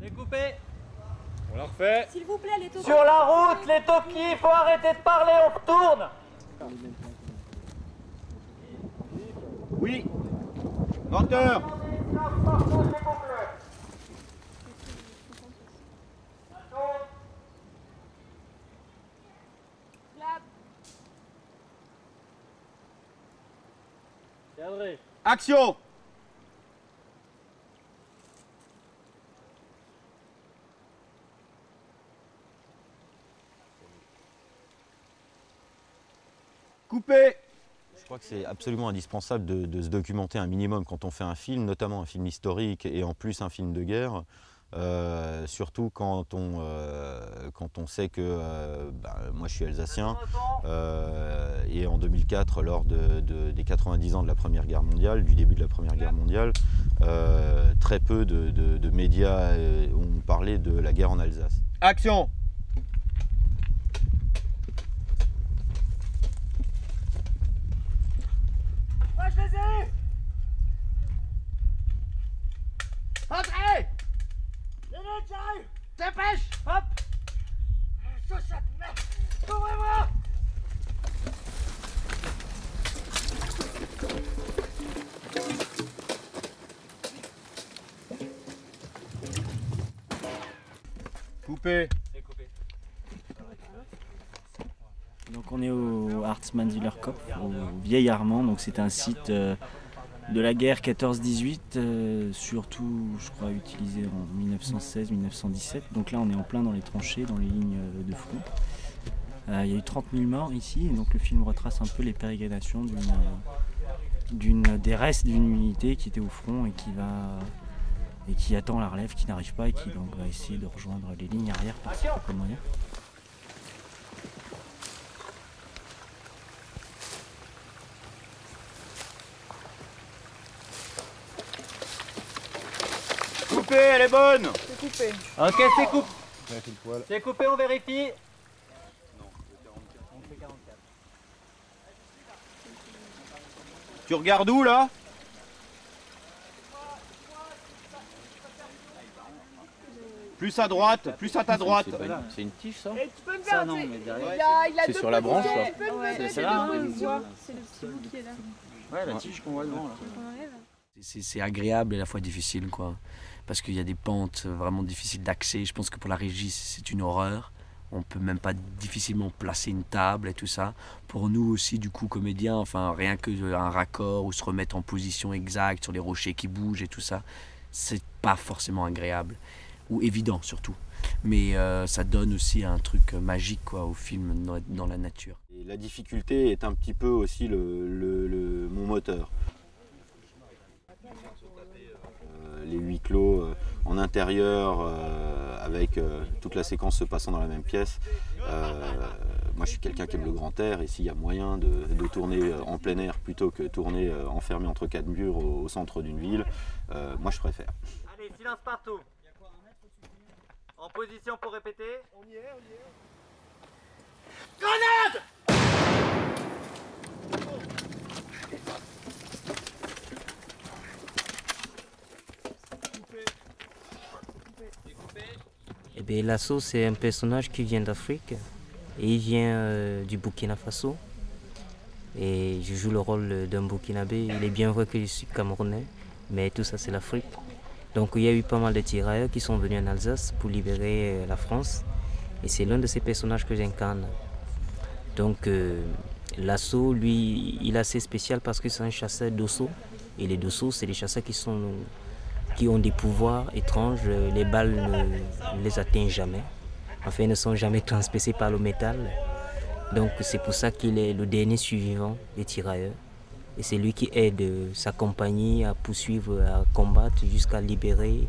Découpé. On la refait. S'il vous plaît, les toquis. Sur la route, les toquis, faut arrêter de parler, on retourne. Oui. Moteur. Cadré. Action. Coupé. Je crois que c'est absolument indispensable de se documenter un minimum quand on fait un film, notamment un film historique et en plus un film de guerre. Surtout quand on sait que moi je suis alsacien et en 2004 lors des 90 ans de la Première Guerre mondiale, du début de la Première Guerre mondiale, très peu de médias ont parlé de la guerre en Alsace. Action. Moi je les ai eus. Entrez. Minute, j'arrive. Dépêche. Hop. Chaussette, merde. Ouvrez-moi. Coupé. Donc on est au Hartmannswillerkopf, au Vieil Armand, donc c'est un site de la guerre 14-18, surtout je crois utilisé en 1916-1917. Donc là on est en plein dans les tranchées, dans les lignes de front. Il y a eu 30 000 morts ici, et donc le film retrace un peu les pérégrinations des restes d'une unité qui était au front et qui attend la relève, qui n'arrive pas et qui donc va essayer de rejoindre les lignes arrière par ses propres moyens. Coupé, elle est bonne. C'est coupé. Ok, c'est coupé. C'est coupé, on vérifie. On fait 44. Tu regardes où là? Plus à droite, plus à ta droite. C'est une tige ça? Et tu peux me faire non, un mais truc. derrière. Il a C'est deux sur la branche, positions, là. tu peux me Ouais, mettre c'est les là, deux hein. positions. C'est le petit bout qui est là. Ouais, la tige qu'on voit devant là. On enlève. C'est agréable et à la fois difficile, quoi. Parce qu'il y a des pentes vraiment difficiles d'accès. Je pense que pour la régie, c'est une horreur. On peut même pas difficilement placer une table et tout ça. Pour nous aussi, du coup, comédiens, enfin, rien qu'un raccord ou se remettre en position exacte sur les rochers qui bougent et tout ça, c'est pas forcément agréable. Ou évident, surtout. Mais ça donne aussi un truc magique, quoi, au film dans la nature. Et la difficulté est un petit peu aussi mon moteur. Les huis clos en intérieur avec toute la séquence se passant dans la même pièce. Moi je suis quelqu'un qui aime le grand air et s'il y a moyen de tourner en plein air plutôt que tourner enfermé entre quatre murs au centre d'une ville, moi je préfère. Allez, silence partout. En position pour répéter. On y est. Grenade! Eh bien, Lasso, c'est un personnage qui vient d'Afrique et il vient du Burkina Faso. Et je joue le rôle d'un Burkinabé. Il est bien vrai que je suis Camerounais, mais tout ça, c'est l'Afrique. Donc, il y a eu pas mal de tirailleurs qui sont venus en Alsace pour libérer la France. Et c'est l'un de ces personnages que j'incarne. Donc, Lasso, lui, il est assez spécial parce que c'est un chasseur d'osso. Et les dossos, c'est des chasseurs qui ont des pouvoirs étranges, les balles ne les atteignent jamais. Enfin, ils ne sont jamais transpercés par le métal. Donc c'est pour ça qu'il est le dernier survivant des tirailleurs. Et c'est lui qui aide sa compagnie à poursuivre, à combattre jusqu'à libérer,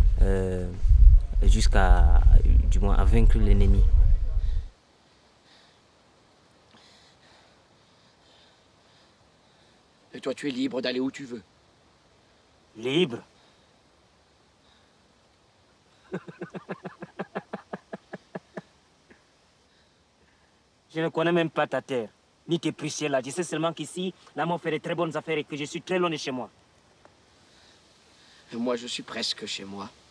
du moins à vaincre l'ennemi. Et toi, tu es libre d'aller où tu veux. Libre? Je ne connais même pas ta terre, ni tes poussières là. Je sais seulement qu'ici, là, on fait de très bonnes affaires et que je suis très loin de chez moi. Et moi, je suis presque chez moi.